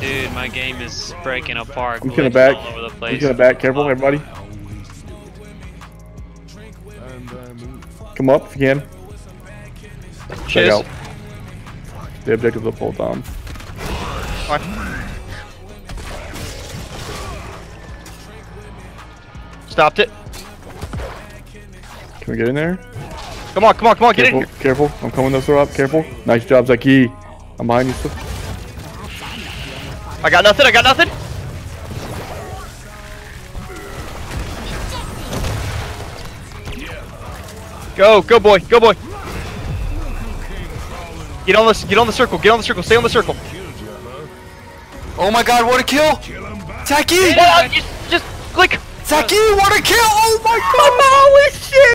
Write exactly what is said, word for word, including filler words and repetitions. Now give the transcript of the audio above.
Dude, my game is breaking apart. I'm gonna back. All over the I'm place. gonna back. Careful, everybody. Come up if you can. Check Cheers. out. The objective of the full time. Stopped it. Can we get in there? Come on, come on, come on, get Careful, in here. careful. I'm coming to throw up. Careful. Nice job, Zaki. I'm behind you. Still. I got nothing, I got nothing. Go, go boy, go boy. Get on the, get on the circle, get on the circle, stay on the circle. Oh my god, what a kill! Zaki! Yeah, just, just click. Zaki, what a kill! Oh my god! Holy shit!